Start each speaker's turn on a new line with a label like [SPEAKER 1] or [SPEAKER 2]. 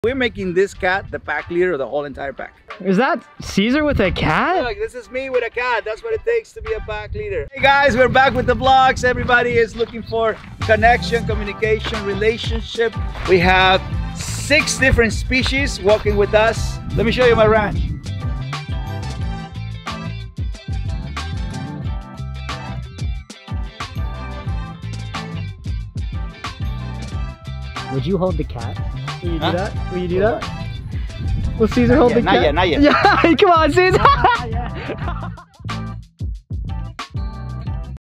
[SPEAKER 1] We're making this cat the pack leader of the whole entire pack.
[SPEAKER 2] Is that Cesar with a cat?
[SPEAKER 1] Look, this is me with a cat. That's what it takes to be a pack leader. Hey guys, we're back with the vlogs. Everybody is looking for connection, communication, relationship. We have 6 different species walking with us. Let me show you my ranch.
[SPEAKER 2] Would you hold the cat? Will you do that? Will you do that? Will Cesar hold the cat?
[SPEAKER 1] Not yet.
[SPEAKER 2] Yeah, come on, Cesar!